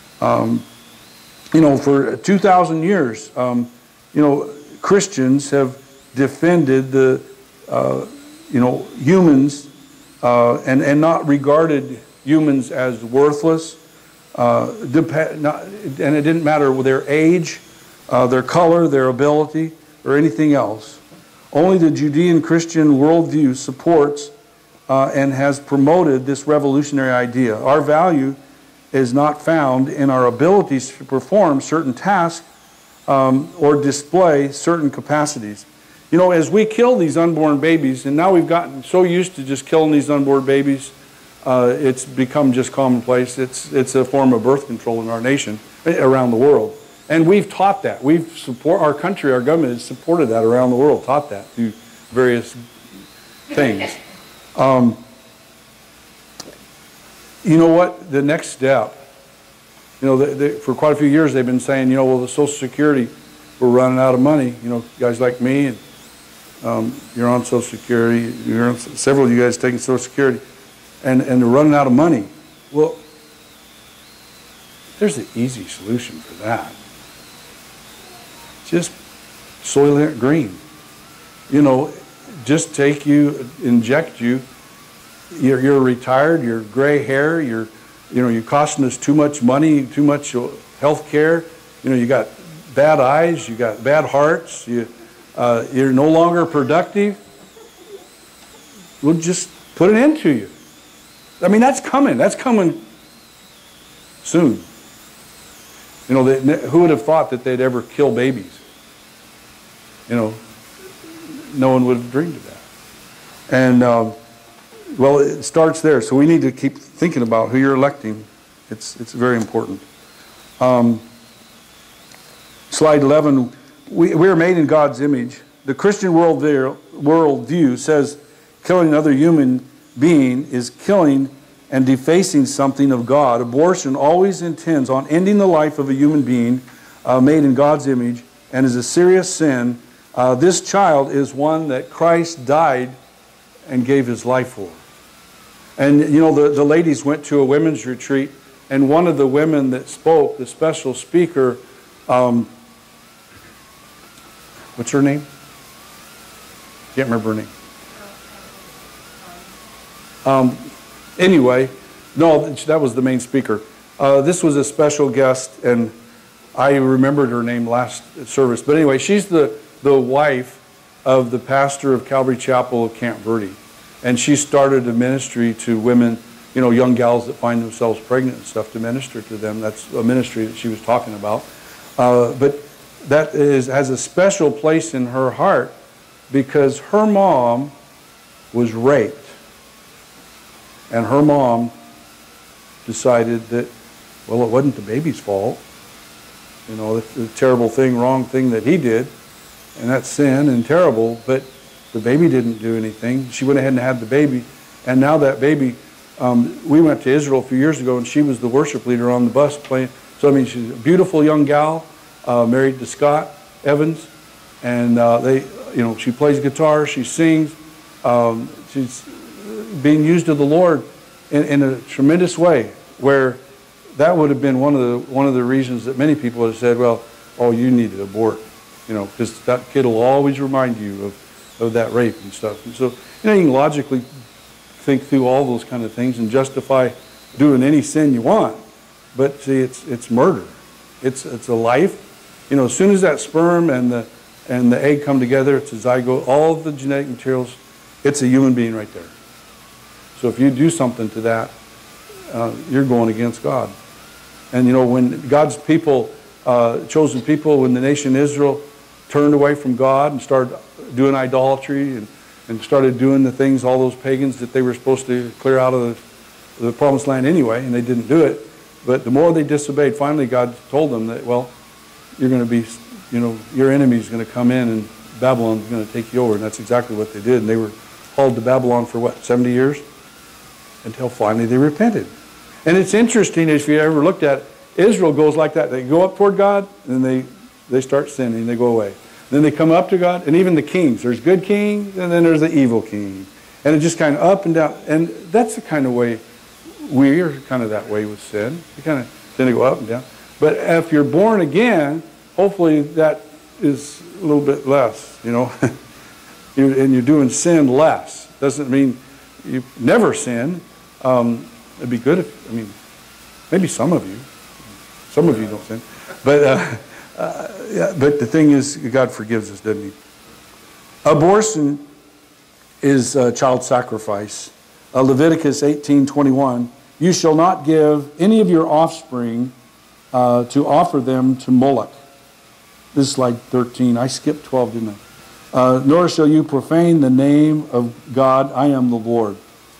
[SPEAKER 1] you know, for 2,000 years, you know, Christians have defended the, you know, humans and not regarded humans as worthless. And it didn't matter their age, their color, their ability, or anything else. Only the Judean Christian worldview supports and has promoted this revolutionary idea. Our value is not found in our abilities to perform certain tasks or display certain capacities. You know, as we kill these unborn babies, and now we've gotten so used to just killing these unborn babies, it's become just commonplace. It's a form of birth control in our nation, around the world. And we've taught that. Our country, our government has supported that around the world, taught that through various things. You know what? The next step You know, for quite a few years they've been saying, you know, well, the Social Security, we're running out of money. You know, guys like me, and you're on Social Security. Several of you guys taking Social Security, and they're running out of money. Well, there's an easy solution for that. Just soil it green. You know, just inject you. You're retired. You're gray hair. You're costing us too much money, too much health care. You know, you got bad eyes. You got bad hearts. You're no longer productive. We'll just put an end to you. I mean, that's coming. That's coming soon. You know, who would have thought that they'd ever kill babies? You know, no one would have dreamed of that. And, well, it starts there. So we need to keep thinking about who you're electing. It's very important. Slide 11, we are made in God's image. The Christian worldview says killing another human being is killing and defacing something of God. Abortion always intends on ending the life of a human being made in God's image and is a serious sin. This child is one that Christ died and gave his life for. And you know, the ladies went to a women's retreat, and one of the women that spoke, the special speaker, what's her name? Can't remember her name. Anyway, no, that was the main speaker. This was a special guest, and I remembered her name last service. But anyway, she's the wife of the pastor of Calvary Chapel of Camp Verde. And she started a ministry to women, you know, young gals that find themselves pregnant and stuff, to minister to them. That's a ministry that she was talking about. But that has a special place in her heart because her mom was raped. And her mom decided that, well, it wasn't the baby's fault. You know, the terrible thing, wrong thing that he did, and that's sin and terrible, but the baby didn't do anything. She went ahead and had the baby, and now that baby, we went to Israel a few years ago, and she was the worship leader on the bus playing. So, I mean, she's a beautiful young gal, married to Scott Evans, and she plays guitar, she sings, she's being used of the Lord in a tremendous way, where that would have been one of the reasons that many people would have said, well, oh, you need to abort, you know, because that kid will always remind you of that rape and stuff. And so, you know, you can logically think through all those kind of things and justify doing any sin you want. But see, it's murder. It's a life. You know, as soon as that sperm and the egg come together, it's a zygote, all the genetic materials, it's a human being right there. So if you do something to that, you're going against God. And you know, when God's people, chosen people, when the nation Israel turned away from God and started doing idolatry and started doing the things, all those pagans that they were supposed to clear out of the promised land anyway, and they didn't do it. But the more they disobeyed, finally God told them that, well, you're going to be, you know, your enemy's going to come in and Babylon's going to take you over. And that's exactly what they did. And they were hauled to Babylon for what, 70 years? Until finally they repented. And it's interesting, if you ever looked at it, Israel goes like that. They go up toward God, and then they start sinning, they go away. Then they come up to God, and even the kings. There's good kings, and then there's the evil king. And it's just kind of up and down. And that's the kind of way, we're kind of that way with sin. We kind of tend to go up and down. But if you're born again, hopefully that is a little bit less, you know. And you're doing sin less. Doesn't mean you never sin. It'd be good if, I mean, maybe some of you don't sin. But but the thing is, God forgives us, doesn't he? Abortion is child sacrifice. Leviticus 18:21, you shall not give any of your offspring to offer them to Moloch. This is slide 13. I skipped 12, didn't I? Nor shall you profane the name of God. I am the Lord.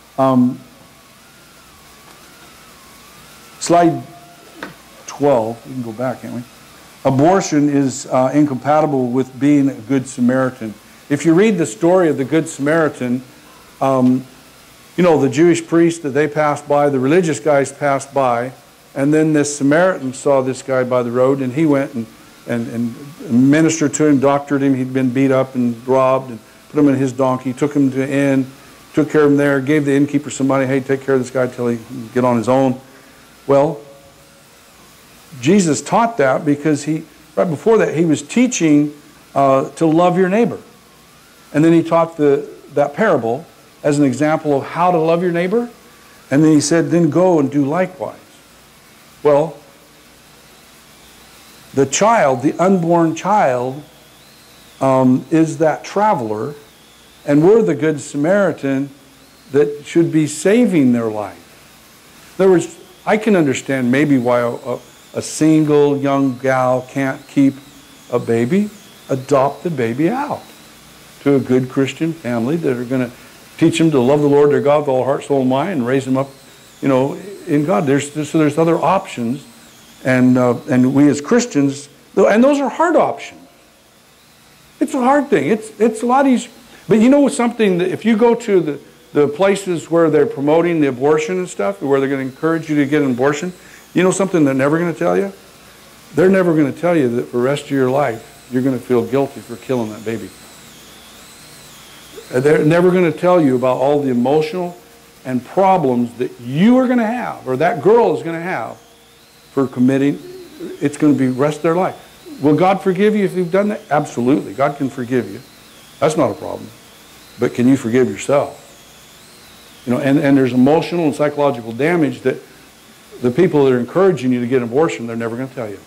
[SPEAKER 1] Slide 12. We can go back, can't we? Abortion is incompatible with being a good Samaritan. If you read the story of the Good Samaritan, you know, the Jewish priests that they passed by, the religious guys passed by, And then this Samaritan saw this guy by the road, and he went and ministered to him, doctored him. He'd been beat up and robbed, and put him in his donkey, took him to the inn, took care of him there, gave the innkeeper some money. Hey, take care of this guy till he can get on his own. Well, Jesus taught that because right before that, he was teaching to love your neighbor. And then he taught that parable as an example of how to love your neighbor. And then he said, then go and do likewise. Well, the child, the unborn child, is that traveler, and we're the Good Samaritan that should be saving their life. In other words, I can understand maybe why a single young gal can't keep a baby. Adopt the baby out to a good Christian family that are going to teach them to love the Lord their God with all heart, soul, and mind, and raise them up, in God. So there's other options, and we as Christians, and those are hard options. It's a hard thing. It's a lot easier. But you know something, that if you go to the places where they're promoting the abortion and stuff, where they're going to encourage you to get an abortion, you know something they're never going to tell you? They're never going to tell you that for the rest of your life, you're going to feel guilty for killing that baby. They're never going to tell you about all the emotional and problems that you are going to have, or that girl is going to have, for committing. It's going to be the rest of their life. Will God forgive you if you've done that? Absolutely. God can forgive you. That's not a problem. But can you forgive yourself? And there's emotional and psychological damage that the people that are encouraging you to get an abortion, they're never going to tell you.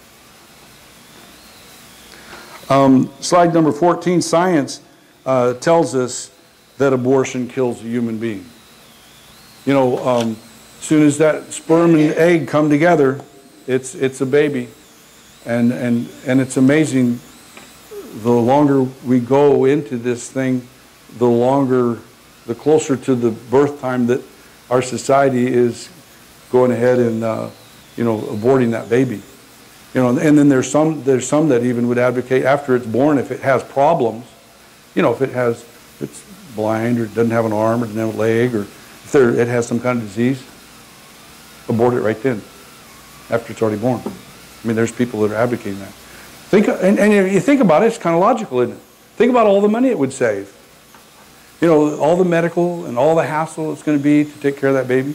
[SPEAKER 1] Slide number 14, science tells us that abortion kills a human being. As soon as that sperm and egg come together, it's a baby. And it's amazing, the longer we go into this thing, the closer to the birth time that our society is going ahead and aborting that baby. And then there's some that even would advocate after it's born, if it has problems, if it's blind or doesn't have an arm or doesn't have a leg, or if it has some kind of disease, abort it right then after it's already born. I mean, there's people that are advocating that. And you think about it, it's kind of logical, isn't it? Think about all the money it would save. All the medical and all the hassle it's going to be to take care of that baby.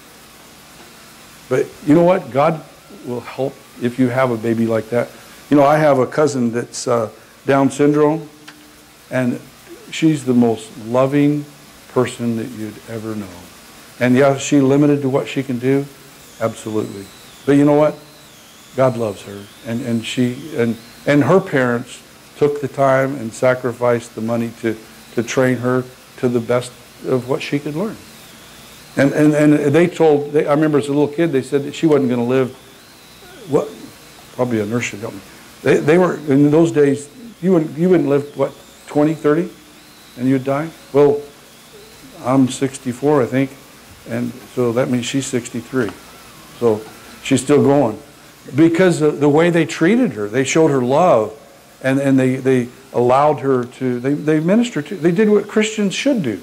[SPEAKER 1] But you know what? God will help if you have a baby like that. I have a cousin that's Down syndrome, and she's the most loving person that you'd ever know. And yeah, is she limited to what she can do? Absolutely. But you know what? God loves her, and her parents took the time and sacrificed the money to train her to the best of what she could learn. And I remember as a little kid, they said that she wasn't going to live. What? Probably a nurse should help me. They were, in those days, you wouldn't live, what, 20, 30, and you'd die? Well, I'm 64, I think, and so that means she's 63. So she's still going. Because the way they treated her, they showed her love, and they allowed her to, they ministered to, they did what Christians should do.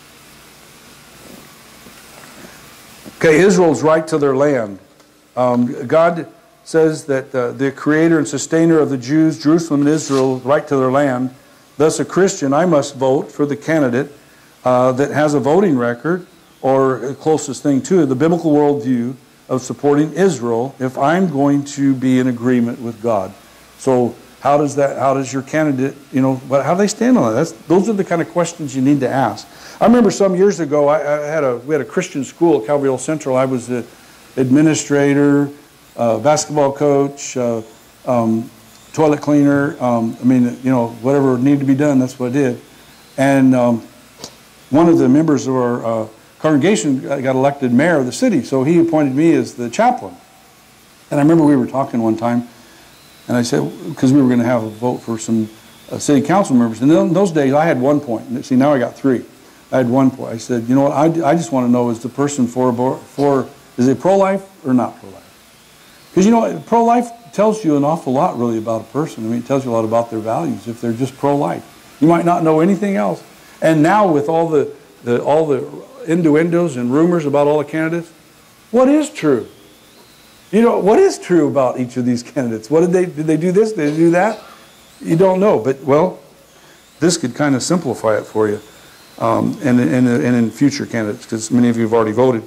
[SPEAKER 1] Okay, Israel's right to their land. God says that the creator and sustainer of the Jews, Jerusalem and Israel, right to their land. Thus, a Christian, I must vote for the candidate that has a voting record, or the closest thing to the biblical worldview of supporting Israel, if I'm going to be in agreement with God. So how does your candidate, how do they stand on that? Those are the kind of questions you need to ask. I remember some years ago, we had a Christian school at Calvary Central. I was the administrator, basketball coach, toilet cleaner, whatever needed to be done, that's what I did. And one of the members of our congregation got elected mayor of the city, so he appointed me as the chaplain. And I remember we were talking one time, and I said, because we were going to have a vote for some city council members. And in those days, I had 1 point. See, now I got 3. I had 1 point. I said, you know what, I just want to know, is the person is it pro-life or not pro-life? Because, pro-life tells you an awful lot, really, about a person. I mean, it tells you a lot about their values if they're just pro-life. You might not know anything else. And now with all the innuendos and rumors about all the candidates, what is true? You know, what is true about each of these candidates? Did they do this? Did they do that? You don't know. But, well, this could kind of simplify it for you. And in future candidates, because many of you have already voted.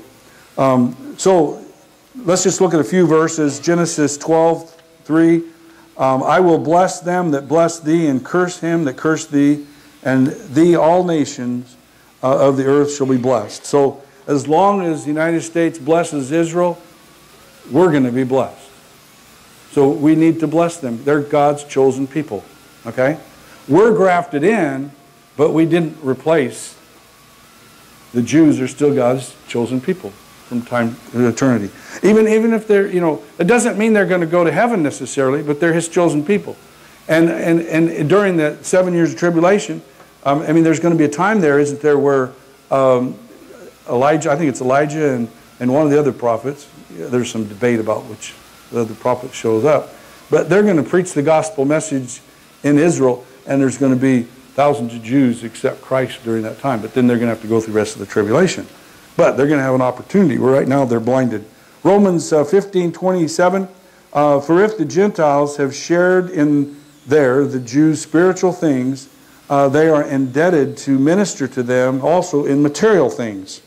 [SPEAKER 1] So let's just look at a few verses. Genesis 12:3. I will bless them that bless thee, and curse him that curse thee, and thee all nations of the earth shall be blessed. So as long as the United States blesses Israel, we're going to be blessed. So we need to bless them. They're God's chosen people. Okay? We're grafted in, but we didn't replace. The Jews are still God's chosen people from time to eternity. Even if they're, it doesn't mean they're going to go to heaven necessarily, but they're His chosen people. And during the 7 years of tribulation, there's going to be a time there, isn't there, where Elijah, I think it's Elijah and one of the other prophets, there's some debate about which the other prophet shows up, but they're going to preach the gospel message in Israel, and there's going to be thousands of Jews accept Christ during that time, but then they're going to have to go through the rest of the tribulation. But they're going to have an opportunity, where right now they're blinded. Romans 15:27, for if the Gentiles have shared in the Jews' spiritual things, they are indebted to minister to them also in material things.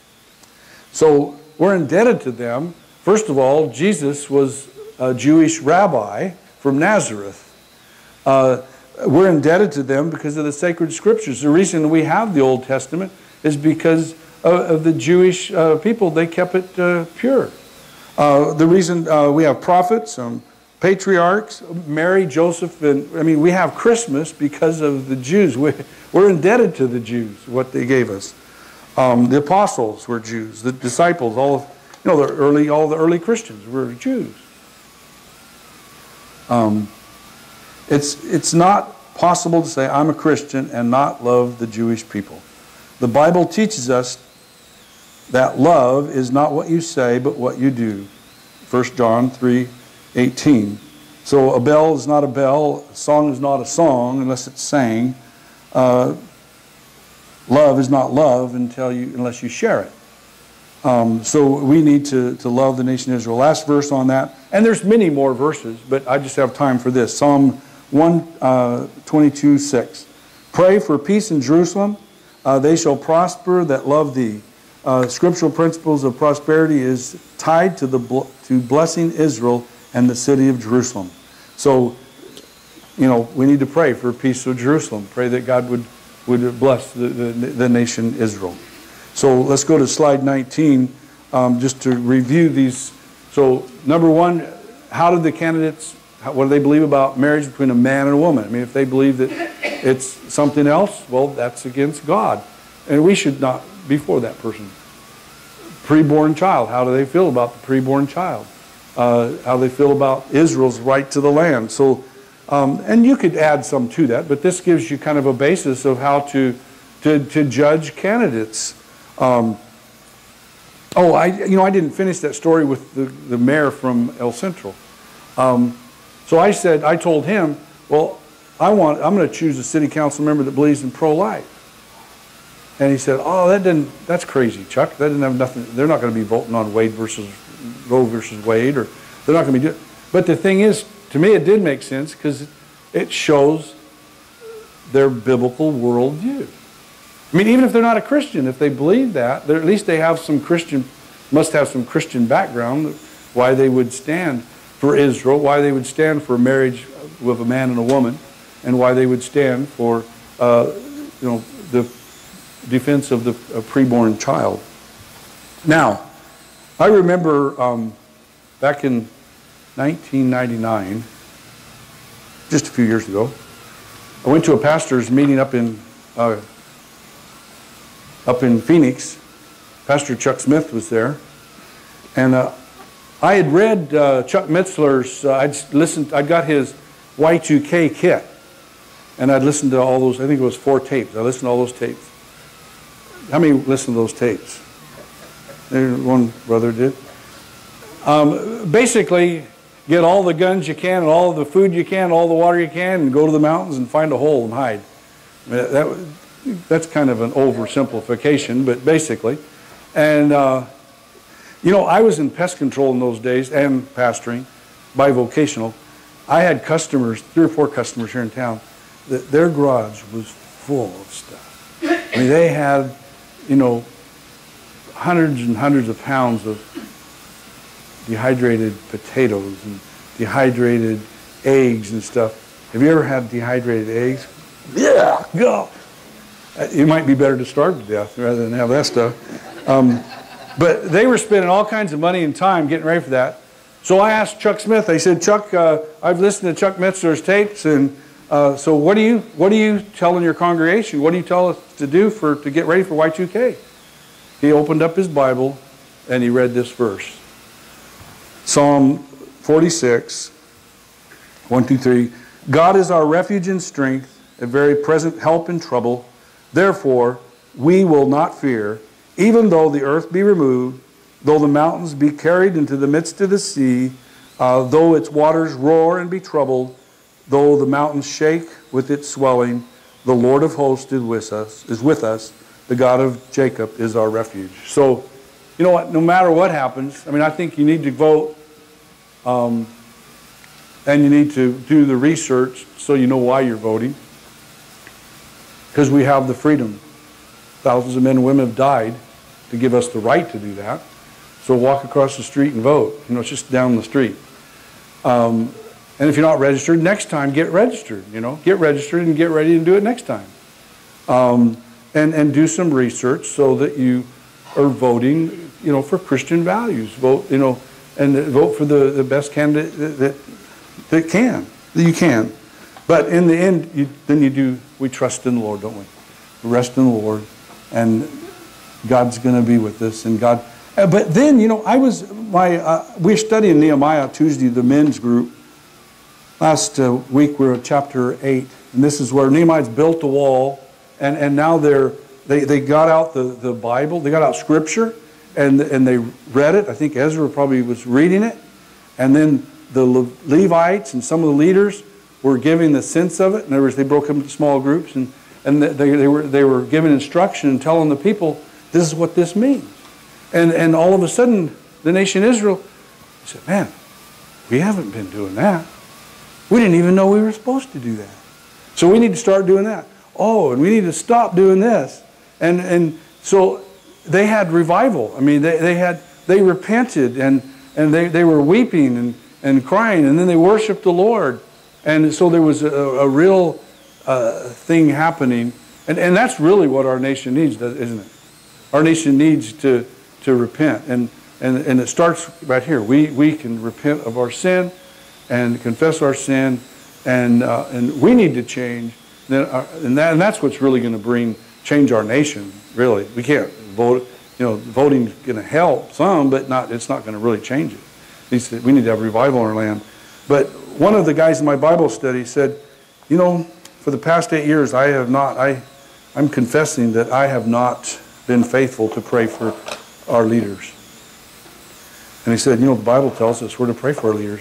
[SPEAKER 1] So we're indebted to them. First of all, Jesus was a Jewish rabbi from Nazareth. We're indebted to them because of the sacred scriptures. The reason we have the Old Testament is because of the Jewish people. They kept it pure. The reason we have prophets, patriarchs, Mary, Joseph, and we have Christmas because of the Jews. We're indebted to the Jews, what they gave us. The apostles were Jews. The disciples, all the early Christians were Jews. It's not possible to say I'm a Christian and not love the Jewish people. The Bible teaches us that love is not what you say, but what you do. 1 John 3:18. So a bell is not a bell, a song is not a song unless it's sang. Love is not love unless you share it. So we need to love the nation of Israel. Last verse on that, and there's many more verses, but I just have time for this. Psalm 122:6. Pray for peace in Jerusalem. They shall prosper that love thee. Scriptural principles of prosperity is tied to blessing Israel and the city of Jerusalem. So, we need to pray for peace of Jerusalem. Pray that God would bless the nation Israel. So let's go to slide 19 just to review these. So number one, how did the candidates, what do they believe about marriage between a man and a woman? If they believe that it's something else, well, that's against God. And we should not be for that person. Preborn child, how do they feel about the preborn child? How they feel about Israel's right to the land. So, and you could add some to that, but this gives you kind of a basis of how to judge candidates. I didn't finish that story with the mayor from El Centro. So I told him, well, I'm going to choose a city council member that believes in pro-life. And he said, that's crazy, Chuck. That didn't have nothing. They're not going to be voting on Roe versus Wade, or they're not going to be doing. But the thing is, to me, it did make sense because it shows their biblical worldview. Even if they're not a Christian, if they believe that, at least they have must have some Christian background, why they would stand for Israel, why they would stand for marriage with a man and a woman, and why they would stand for the defense of the preborn child. Now, I remember back in 1999, just a few years ago, I went to a pastor's meeting up in Phoenix. Pastor Chuck Smith was there, and I had read Chuck Mitzler's. I got his Y2K kit, and I'd listened to all those. I think it was 4 tapes. I listened to all those tapes. How many listened to those tapes? One brother did. Basically, get all the guns you can, and all the food you can, all the water you can, and go to the mountains and find a hole and hide. That's kind of an oversimplification, but basically. And You know, I was in pest control in those days and pastoring, bivocational. I had customers, 3 or 4 customers here in town, that their garage was full of stuff. I mean, they had, you know, hundreds and hundreds of pounds of dehydrated potatoes and dehydrated eggs and stuff. Have you ever had dehydrated eggs? Yeah, go. It might be better to starve to death rather than have that stuff. But they were spending all kinds of money and time getting ready for that. So I asked Chuck Smith. I said, Chuck, I've listened to Chuck Metzler's tapes, and so what do you telling your congregation? What do you tell us to do to get ready for Y2K? He opened up his Bible and he read this verse. Psalm 46, 1, 2, 3. God is our refuge and strength, a very present help in trouble. Therefore, we will not fear, even though the earth be removed, though the mountains be carried into the midst of the sea, though its waters roar and be troubled, though the mountains shake with its swelling, the Lord of hosts is with us. The God of Jacob is our refuge. So, you know what? No matter what happens, I mean, I think you need to vote, and you need to do the research so you know why you're voting. Because we have the freedom. Thousands of men and women have died to give us the right to do that. So walk across the street and vote. You know, it's just down the street. And if you're not registered, next time get registered. You know, get registered and get ready to do it next time. And do some research so that you are voting, you know, for Christian values. Vote, you know, and vote for the best candidate that you can. But in the end, we trust in the Lord, don't we? We rest in the Lord, and God's going to be with us. And God, but then, you know, we're studying Nehemiah Tuesday, the men's group. Last week we were at chapter 8, and this is where Nehemiah's built a wall, and now they got out the Bible, they got out Scripture, and they read it. I think Ezra probably was reading it, and then the Levites and some of the leaders were giving the sense of it. In other words, they broke up into small groups, and they were giving instruction and telling the people, this is what this means. And all of a sudden, the nation Israel said, man, we haven't been doing that. We didn't even know we were supposed to do that. So we need to start doing that. Oh, and we need to stop doing this. And so they had revival. I mean, they repented, and they were weeping and crying, and then they worshiped the Lord. And so there was a real thing happening. And that's really what our nation needs, isn't it? Our nation needs to repent. And it starts right here. We can repent of our sin and confess our sin, and we need to change. And that's what's really going to change our nation, really. We can't vote. You know, voting's going to help some, but it's not going to really change it. We need to have revival in our land. But one of the guys in my Bible study said, you know, for the past 8 years, I'm confessing that I have not been faithful to pray for our leaders. And he said, you know, the Bible tells us we're to pray for our leaders.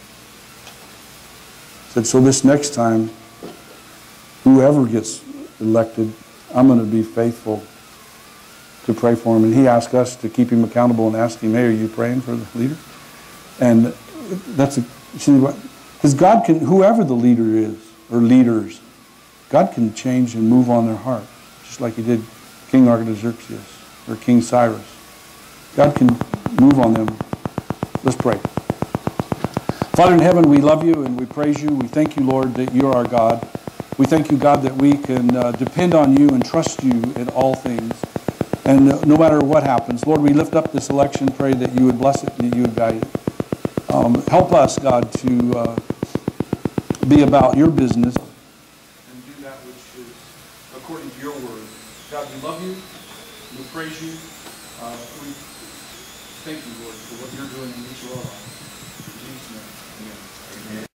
[SPEAKER 1] He said, so this next time, whoever gets elected, I'm going to be faithful to pray for him. And he asked us to keep him accountable and ask him, hey, are you praying for the leader? And because God can, whoever the leader is, or leaders, God can change and move on their heart, just like he did King Artaxerxes or King Cyrus. God can move on them. Let's pray. Father in heaven, we love you and we praise you. We thank you, Lord, that you're our God. We thank you, God, that we can depend on you and trust you in all things. And no matter what happens, Lord, we lift up this election, pray that you would bless it and that you would guide it. Help us, God, to be about your business and do that which is according to your word. God, we love you. We praise you. We thank you, Lord, for what you're doing in each of our lives. In Jesus' name, amen. Amen.